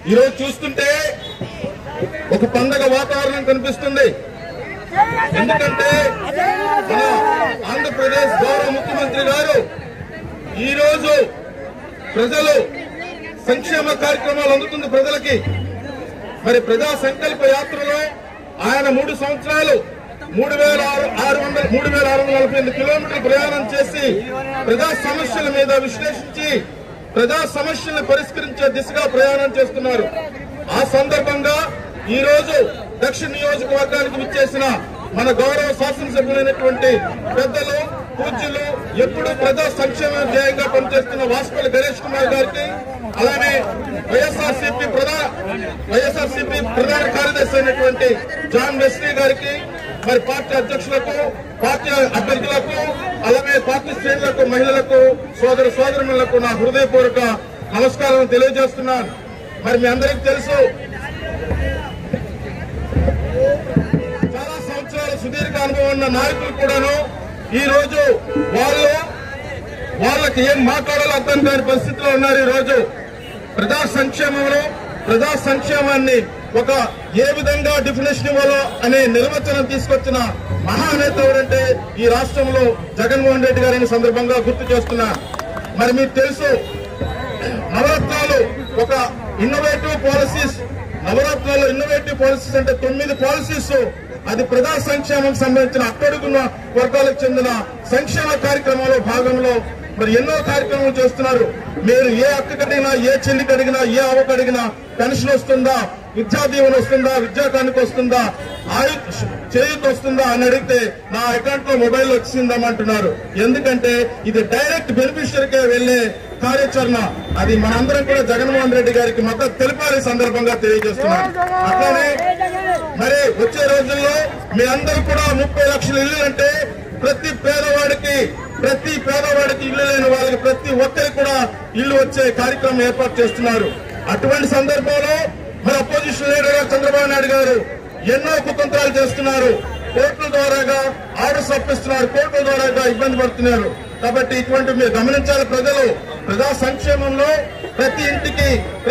ఈరోజు చూస్తుంటే ఒక పండగ వాతావరణం కనిపిస్తుంది. ఎందుకంటే మన ఆంధ్రప్రదేశ్ గౌరవ ముఖ్యమంత్రి గారు ఈరోజు ప్రజలు సంక్షేమ కార్యక్రమాలు అందుతుంది ప్రజలకి. మరి ప్రజా సంకల్ప యాత్రలో ఆయన 3 సంవత్సరాలు 3648 కిలోమీటర్లు ప్రయాణం చేసి ప్రజా సమస్యల మీద విశ్లేషించి ప్రజా సమస్యలను పరిష్కరించే దిశగా ప్రయాణం చేస్తున్నారు. ఆ సందర్భంగా ఈ రోజు దక్షిణ నియోజకవర్గానికి విచ్చేసిన మన గౌరవ శాసనసభ్యులైనటువంటి పెద్దలు పూజ్యులు ఎప్పుడు ప్రజా సంక్షేమ ధ్యేయంగా పనిచేస్తున్న వాసుపల్లి గణేష్ కుమార్ గారికి, అలానే వైఎస్ఆర్సీపీ ప్రధాన కార్యదర్శి అయినటువంటి జాన్ వెస్లీ గారికి, మరి పార్టీ అధ్యక్షులకు, పార్టీ అభ్యర్థులకు, అలాగే పార్టీ శ్రేణులకు, మహిళలకు, సోదర సోదరులకు నా హృదయపూర్వక నమస్కారం తెలియజేస్తున్నాను. మరి మీ అందరికీ తెలుసు, చాలా సంవత్సరాల సుదీర్ఘ అనుభవం ఉన్న నాయకులు కూడాను ఈ రోజు వాళ్ళకి ఏం మాట్లాడాలో అర్థం కాని పరిస్థితిలో ఉన్నారు. ఈ రోజు ప్రజా సంక్షేమాన్ని ఒక ఏ విధంగా డెఫినేషన్ ఇవ్వాలో అనే నిర్వచనం తీసుకొచ్చిన మహానేత ఎవరంటే ఈ రాష్ట్రంలో జగన్మోహన్ రెడ్డి గారిని సందర్భంగా గుర్తు చేస్తున్నా. మరి మీకు తెలుసు, నవరత్నాలు ఒక ఇన్నోవేటివ్ పాలసీస్, నవరత్నాలు ఇన్నోవేటివ్ పాలసీస్ అంటే 9 పాలసీస్, అది ప్రజా సంక్షేమం సంబంధించిన అట్టడుగున్న వర్గాలకు చెందిన సంక్షేమ కార్యక్రమాల భాగంలో మరి ఎన్నో కార్యక్రమాలు చేస్తున్నారు. మీరు ఏ అక్కకి అడిగినా, ఏ చెల్లికి అడిగినా, ఏ అవ్వకు అడిగినా పెన్షన్ వస్తుందా, విద్యా దీవెన వస్తుందా, విద్యా కానుక వస్తుందా, చేయూత వస్తుందా అని అడిగితే నా అకౌంట్ లో మొబైల్ వచ్చిందామంటున్నారు. ఎందుకంటే ఇది డైరెక్ట్ బెనిఫిషియరీకే వెళ్లే కార్యాచరణ. అది మనందరం కూడా జగన్మోహన్ రెడ్డి గారికి మద్దతు తెలిపాలి సందర్భంగా తెలియజేస్తున్నారు. అట్లానే మరి వచ్చే రోజుల్లో మీ అందరూ కూడా 30 లక్షల ఇల్లు అంటే ప్రతి పేదవాడికి ఇల్లు లేని వాళ్ళకి ప్రతి ఒక్కరికి కూడా ఇల్లు వచ్చే కార్యక్రమం ఏర్పాటు చేస్తున్నారు. అటువంటి సందర్భంలో మన అపోజిషన్ లీడర్ చంద్రబాబు నాయుడు గారు ఎన్నో కుతంత్రాలు చేస్తున్నారు. కోర్టుల ద్వారాగా ఆర్డర్స్ అప్పిస్తున్నారు, కోర్టుల ద్వారాగా ఇబ్బంది పడుతున్నారు. కాబట్టి ఇటువంటి మీరు గమనించాలి. ప్రజా సంక్షేమంలో ప్రతి ఇంటికి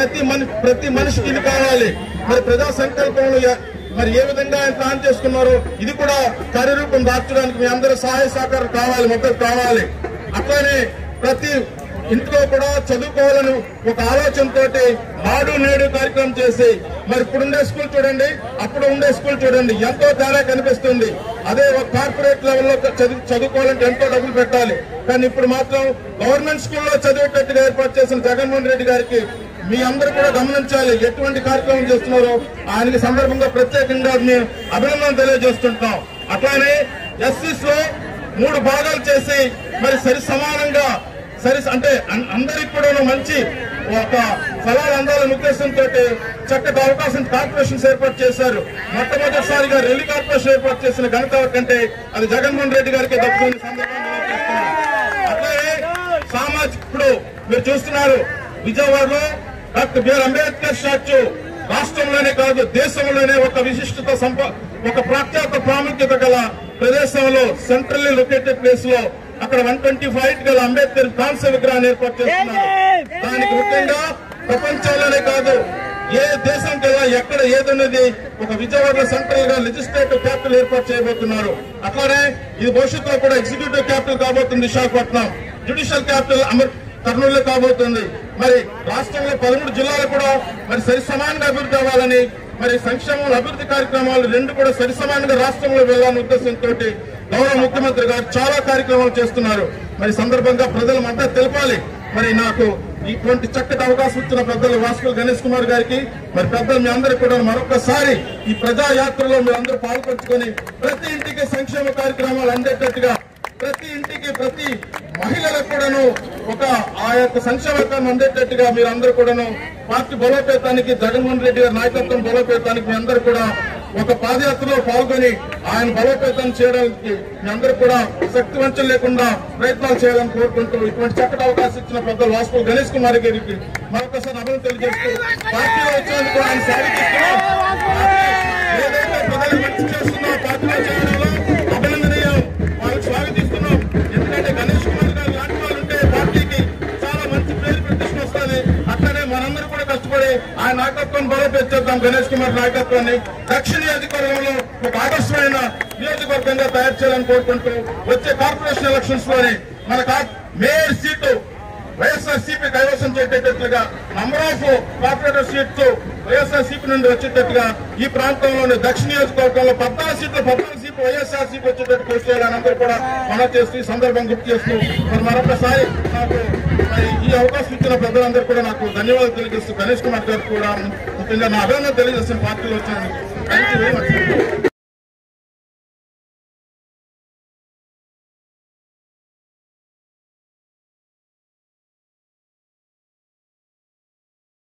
ప్రతి మనిషికి ఇల్లు కావాలి. మరి ప్రజా సంకల్పంలో మరి ఏ విధంగా ఆయన ప్లాన్ చేసుకున్నారో ఇది కూడా కార్యరూపం దార్చడానికి మీ అందరూ సహాయ సహకారం కావాలి, మద్దతు కావాలి. అట్లానే ప్రతి ఇంట్లో కూడా చదువుకోవాలని ఒక ఆలోచనతో నాడు నేడు కార్యక్రమం చేసి మరి ఇప్పుడుండే స్కూల్ చూడండి, అప్పుడు ఉండే స్కూల్ చూడండి, ఎంతో తేడా కనిపిస్తుంది. అదే ఒక కార్పొరేట్ లెవెల్లో చదువుకోవాలంటే ఎంతో డబ్బులు పెట్టాలి. కానీ ఇప్పుడు మాత్రం గవర్నమెంట్ స్కూల్లో చదివేటట్టుగా ఏర్పాటు చేసిన జగన్మోహన్ రెడ్డి గారికి మీ అందరూ కూడా గమనించాలి ఎటువంటి కార్యక్రమం చేస్తున్నారో. ఆయనకి సందర్భంగా ప్రత్యేకంగా మేము అభినందనలు తెలియజేస్తుంటాం. అట్లానే ఎస్సీస్ లో 3 భాగాలు చేసి మరి సమానంగా అంటే అందరికి కూడా మంచి ఒక ఫలాలు అందాలనే ఉద్దేశంతో చక్కటి అవకాశం కార్పొరేషన్స్ ఏర్పాటు చేశారు. మొట్టమొదటిసారిగా రెల్లి కార్పొరేషన్ ఏర్పాటు చేసిన ఘనత కంటే అది జగన్మోహన్ రెడ్డి గారికి దక్కుతున్న సందర్భంగా. అట్లాగే ఇప్పుడు మీరు చూస్తున్నారు విజయవాడలో డాక్టర్ బిఆర్ అంబేద్కర్ స్టాచ్యూ రాష్ట్రంలోనే కాదు దేశంలోనే ఒక విశిష్టత ఒక ప్రఖ్యాత ప్రాముఖ్యత గల ప్రదేశంలో సెంట్రల్లీ లొకేటెడ్ ప్లేస్ లో అక్కడ 120 ఫీట్ గల అంబేద్కర్ కాంస్య విగ్రహాన్ని ఏర్పాటు చేస్తున్నారు. దానికి ముఖ్యంగా ప్రపంచంలోనే కాదు ఏ దేశం కదా ఎక్కడ ఏదన్నది ఒక విజయవాడలో సెంట్రల్ గా లెజిస్లేటివ్ క్యాపిటల్ ఏర్పాటు చేయబోతున్నారు. అట్లానే ఇది భవిష్యత్తులో కూడా ఎగ్జిక్యూటివ్ క్యాపిటల్ కాబోతుంది విశాఖపట్నం, జ్యుడిషియల్ క్యాపిటల్ కర్నూలులో కాబోతుంది. మరి రాష్ట్రంలో 13 జిల్లాలు కూడా మరి సరిసమానంగా అభివృద్ధి అవ్వాలని, మరి సంక్షేమం అభివృద్ధి కార్యక్రమాలు 2 కూడా సరిసమానంగా రాష్ట్రంలో వెళ్లాలనే ఉద్దేశంతో గౌరవ ముఖ్యమంత్రి గారు చాలా కార్యక్రమాలు చేస్తున్నారు. మరి సందర్భంగా ప్రజల మద్దతు తెలపాలి. మరి నాకు ఇటువంటి చక్కటి అవకాశం ఇచ్చిన పెద్దలు వాసుపల్లి గణేష్ కుమార్ గారికి, మరి పెద్దలు మీ అందరికీ కూడా మరొకసారి ఈ ప్రజా యాత్రలో మీరు అందరూ పాల్పంచుకొని ప్రతి ఇంటికి సంక్షేమ కార్యక్రమాలు అందేటట్టుగా, ప్రతి ఇంటికి ప్రతి మహిళలకు కూడాను ఒక ఆ యొక్క సంక్షేమం అందేటట్టుగా మీరు అందరూ కూడాను పార్టీ బలోపేతానికి, జగన్మోహన్ రెడ్డి గారి నాయకత్వం బలోపేతానికి మీ అందరూ కూడా ఒక పాదయాత్రలో పాల్గొని ఆయన బలోపేతం చేయడానికి మీ అందరూ కూడా శక్తి వంచన లేకుండా ప్రయత్నాలు చేయాలని కోరుకుంటూ ఇటువంటి చక్కటి అవకాశం ఇచ్చిన పెద్దలు వాసుపల్లి గణేష్ కుమార్ గారికి మరొకసారి అభినందనలు తెలియజేస్తూ పార్టీలో వచ్చినందుకు ఆయన స్వాగతిస్తున్నాం. ఏదైతే ప్రజలు మంచి చేస్తున్నా పార్టీలో చేయడంలో అభినందనీయం, వాళ్ళకి స్వాగతిస్తున్నాం. ఎందుకంటే గణేష్ కుమార్ గారు లాంటి వాళ్ళు ఉంటే పార్టీకి చాలా మంచి పేరు ప్రతిష్ట వస్తుంది. అట్లనే మనందరూ కూడా కష్టపడి ఆ నాయకత్వాన్ని బలోపేతం గణేష్ కుమార్ నాయకత్వాన్ని దక్షిణ నియోజకవర్గంలో ఒక ఆదర్శమైన నియోజకవర్గంగా తయారు చేయాలని కోరుకుంటూ వచ్చే కార్పొరేషన్ ఎలక్షన్స్ లోని మన మేయర్ సీటు వైఎస్ఆర్సీపీ కైవసం చేసేటట్లుగా number of corporator seats YSRCP నుండి వచ్చేటట్టుగా ఈ ప్రాంతంలోని దక్షిణ నియోజకవర్గంలో 14 సీట్లు వైఎస్ఆర్సీపీ వచ్చేటట్టు కృషి చేయాలని అందరూ కూడా మనం చేస్తూ ఈ సందర్భం గుర్తు చేస్తూ మరొకసారి నాకు ఈ అవకాశం ఇచ్చిన ప్రజలందరూ కూడా నాకు ధన్యవాదాలు తెలియజేస్తూ గణేష్ కుమార్ గారు కూడా ముఖ్యంగా నా అభినందన తెలియజేస్తున్న పార్టీలో వచ్చినందుకు థ్యాంక్ యూ వెరీ మచ్.